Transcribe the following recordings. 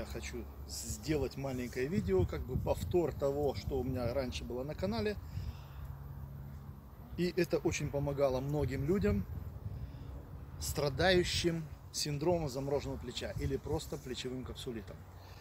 я хочу сделать маленькое видео, как бы повтор того, что у меня раньше было на канале. И это очень помогало многим людям, страдающим синдромом замороженного плеча или просто плечевым капсулитом.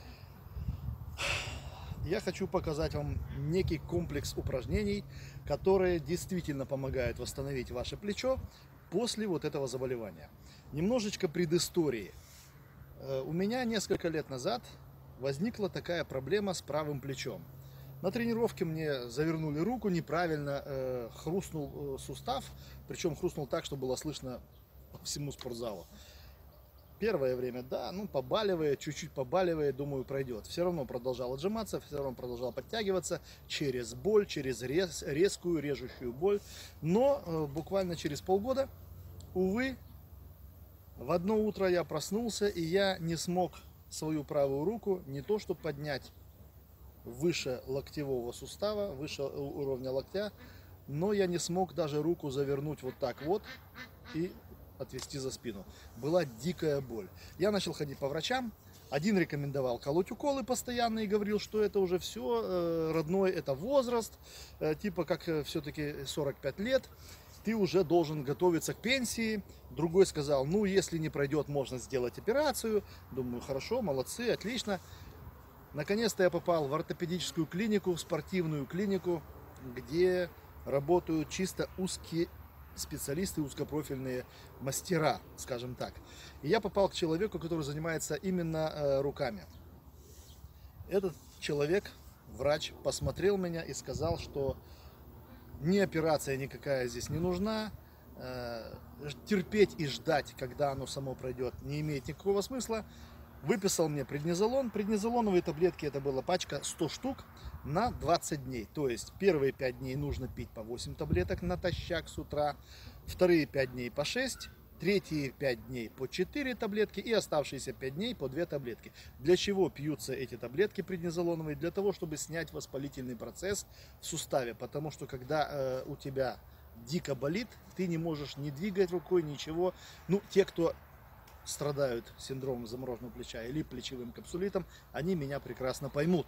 Я хочу показать вам некий комплекс упражнений, которые действительно помогают восстановить ваше плечо после вот этого заболевания. Немножечко предыстории. У меня несколько лет назад возникла такая проблема с правым плечом. На тренировке мне завернули руку, неправильно хрустнул сустав, причем хрустнул так, что было слышно по всему спортзалу. Первое время, да, побаливает, чуть-чуть побаливает, думаю, пройдет. Все равно продолжал отжиматься, все равно продолжал подтягиваться через боль, через резкую, режущую боль. Но буквально через полгода, увы, в одно утро я проснулся, и я не смог свою правую руку не то что поднять выше локтевого сустава, выше уровня локтя, но я не смог даже руку завернуть вот так вот и отвести за спину. Была дикая боль. Я начал ходить по врачам. Один рекомендовал колоть уколы постоянно и говорил, что это уже все, родной, это возраст, типа как все-таки 45 лет, ты уже должен готовиться к пенсии. Другой сказал, ну если не пройдет, можно сделать операцию. Думаю, хорошо, молодцы, отлично. Наконец-то я попал в ортопедическую клинику, в спортивную клинику, где работают чисто узкие специалисты, узкопрофильные мастера, скажем так. И я попал к человеку, который занимается именно руками. Этот человек, врач, посмотрел меня и сказал, что ни операция никакая здесь не нужна, терпеть и ждать, когда оно само пройдет, не имеет никакого смысла. Выписал мне преднизолон. Преднизолоновые таблетки, это была пачка 100 штук на 20 дней. То есть первые 5 дней нужно пить по 8 таблеток натощак с утра, вторые 5 дней по 6, третьи 5 дней по 4 таблетки и оставшиеся 5 дней по 2 таблетки. Для чего пьются эти таблетки преднизолоновые? Для того, чтобы снять воспалительный процесс в суставе. Потому что когда у тебя дико болит, ты не можешь ни двигать рукой, ничего. Те, кто страдают синдромом замороженного плеча или плечевым капсулитом, они меня прекрасно поймут.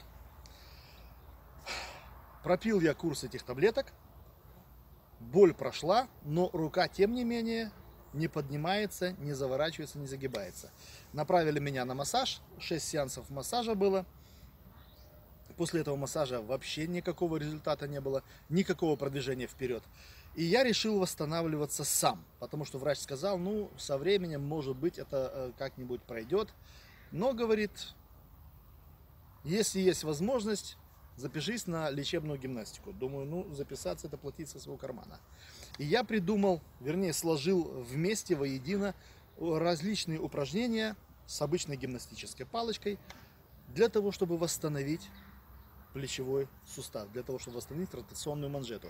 Пропил я курс этих таблеток, боль прошла, но рука, тем не менее, не поднимается, не заворачивается, не загибается. Направили меня на массаж, 6 сеансов массажа было. После этого массажа вообще никакого результата не было, никакого продвижения вперед. И я решил восстанавливаться сам, потому что врач сказал, со временем, может быть, это как-нибудь пройдет. Но, говорит, если есть возможность, запишись на лечебную гимнастику. Думаю, записаться — это платить со своего кармана. И я придумал, вернее, сложил вместе воедино различные упражнения с обычной гимнастической палочкой для того, чтобы восстановить плечевой сустав, для того, чтобы восстановить ротационную манжету.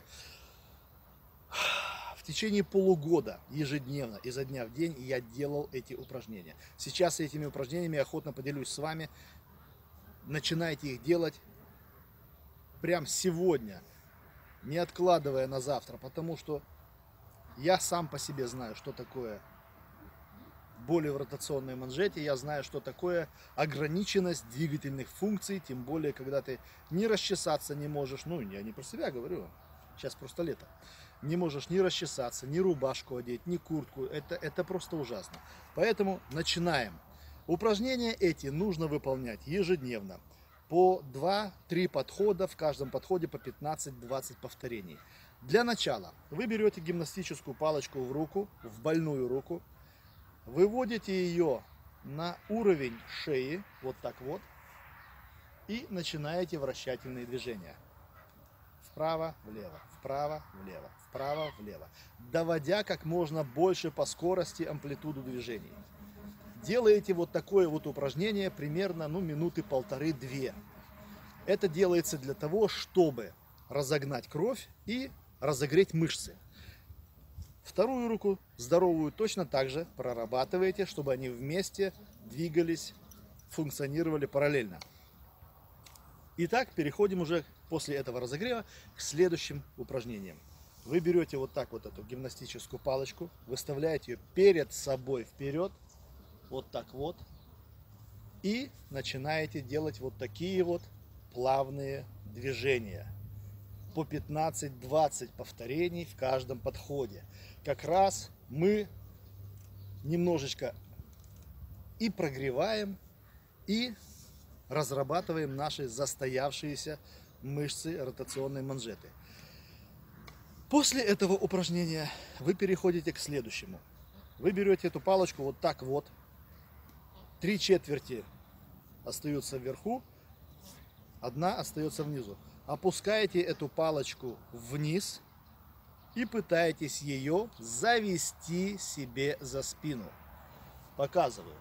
В течение полугода ежедневно, изо дня в день я делал эти упражнения. Сейчас этими упражнениями охотно поделюсь с вами. Начинайте их делать прям сегодня, не откладывая на завтра, потому что я сам по себе знаю, что такое боли в ротационной манжете, я знаю, что такое ограниченность двигательных функций, тем более, когда ты не расчесаться не можешь, я не про себя говорю, сейчас просто лето, не можешь ни расчесаться, ни рубашку одеть, ни куртку, это просто ужасно. Поэтому начинаем. Упражнения эти нужно выполнять ежедневно, по 2-3 подхода, в каждом подходе по 15-20 повторений. Для начала вы берете гимнастическую палочку в руку, в больную руку, выводите ее на уровень шеи, вот так вот, и начинаете вращательные движения. Вправо-влево, вправо-влево, вправо-влево, доводя как можно больше по скорости амплитуду движений. Делаете вот такое вот упражнение примерно минуты полторы-две. Это делается для того, чтобы разогнать кровь и разогреть мышцы. Вторую руку, здоровую, точно так же прорабатываете, чтобы они вместе двигались, функционировали параллельно. Итак, переходим уже после этого разогрева к следующим упражнениям. Вы берете вот так вот эту гимнастическую палочку, выставляете ее перед собой вперед, вот так вот, И начинаете делать вот такие вот плавные движения. По 15-20 повторений в каждом подходе. Как раз мы немножечко и прогреваем, и разрабатываем наши застоявшиеся мышцы ротационной манжеты. После этого упражнения вы переходите к следующему. Вы берете эту палочку вот так вот. 3/4 остаются вверху, 1 остается внизу. Опускаете эту палочку вниз и пытаетесь ее завести себе за спину. Показываю.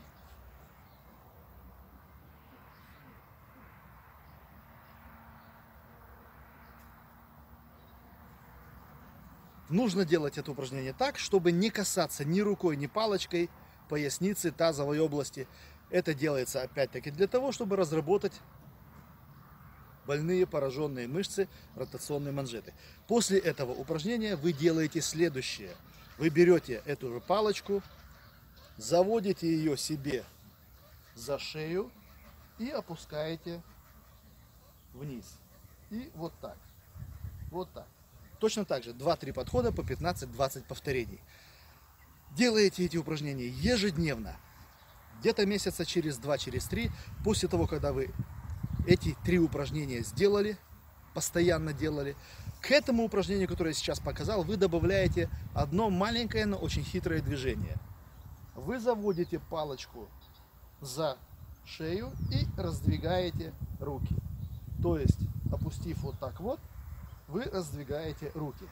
Нужно делать это упражнение так, чтобы не касаться ни рукой, ни палочкой поясницы, тазовой области. Это делается опять-таки для того, чтобы разработать больные пораженные мышцы ротационной манжеты. После этого упражнения вы делаете следующее. Вы берете эту же палочку, заводите ее себе за шею и опускаете вниз. И вот так. Вот так. Точно так же 2-3 подхода по 15-20 повторений. Делаете эти упражнения ежедневно. Где-то месяца через 2, через 3, после того, когда вы эти 3 упражнения сделали, постоянно делали, к этому упражнению, которое я сейчас показал, вы добавляете одно маленькое, но очень хитрое движение. Вы заводите палочку за шею и раздвигаете руки. То есть, опустив вот так вот, вы раздвигаете руки.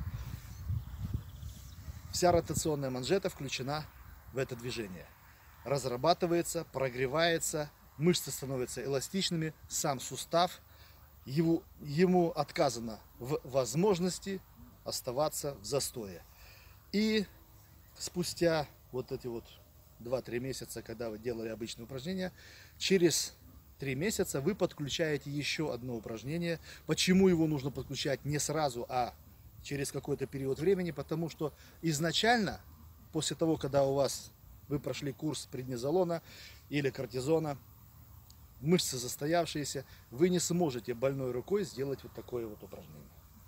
Вся ротационная манжета включена в это движение. Разрабатывается, прогревается, мышцы становятся эластичными, сам сустав, ему отказано в возможности оставаться в застое. И спустя вот эти вот 2-3 месяца, когда вы делали обычные упражнения, через 3 месяца вы подключаете еще одно упражнение. Почему его нужно подключать не сразу, а через какой-то период времени? Потому что изначально, после того, когда вы прошли курс преднизолона или кортизона, мышцы застоявшиеся, вы не сможете больной рукой сделать вот такое вот упражнение.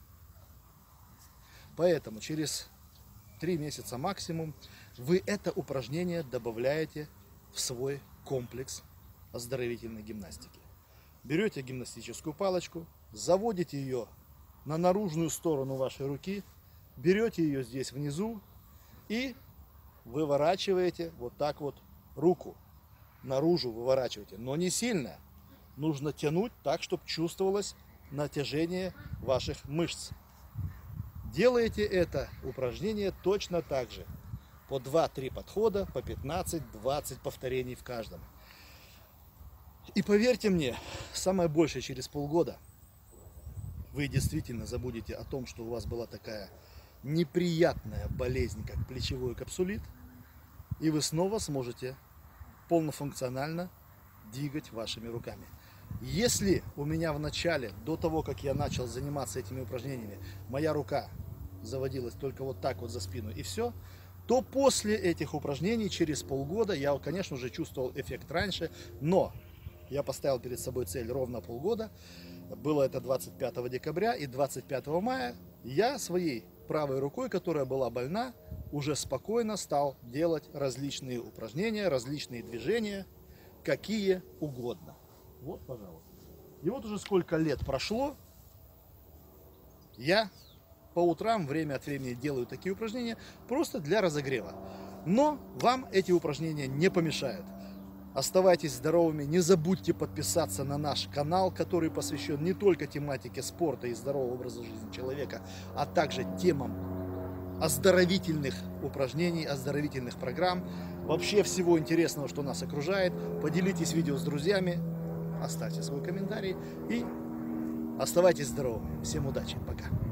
Поэтому через 3 месяца максимум вы это упражнение добавляете в свой комплекс оздоровительной гимнастики. Берете гимнастическую палочку, заводите ее на наружную сторону вашей руки, берете ее здесь внизу и выворачиваете вот так вот руку. Наружу выворачиваете, но не сильно. Нужно тянуть так, чтобы чувствовалось натяжение ваших мышц. Делаете это упражнение точно так же. По 2-3 подхода, по 15-20 повторений в каждом. И поверьте мне, самое большее через полгода вы действительно забудете о том, что у вас была такая неприятная болезнь, как плечевой капсулит, и вы снова сможете полнофункционально двигать вашими руками. Если у меня в начале, до того, как я начал заниматься этими упражнениями, моя рука заводилась только вот так вот за спину и все, то после этих упражнений через полгода я, конечно, уже чувствовал эффект раньше, но я поставил перед собой цель ровно полгода. Было это 25 декабря, и 25 мая я своей правой рукой, которая была больна, уже спокойно стал делать различные упражнения, различные движения, какие угодно. Вот, пожалуйста. И вот уже сколько лет прошло, я по утрам время от времени делаю такие упражнения просто для разогрева. Но вам эти упражнения не помешают. Оставайтесь здоровыми, не забудьте подписаться на наш канал, который посвящен не только тематике спорта и здорового образа жизни человека, а также темам оздоровительных упражнений, оздоровительных программ, вообще всего интересного, что нас окружает. Поделитесь видео с друзьями, оставьте свой комментарий и оставайтесь здоровыми. Всем удачи, пока!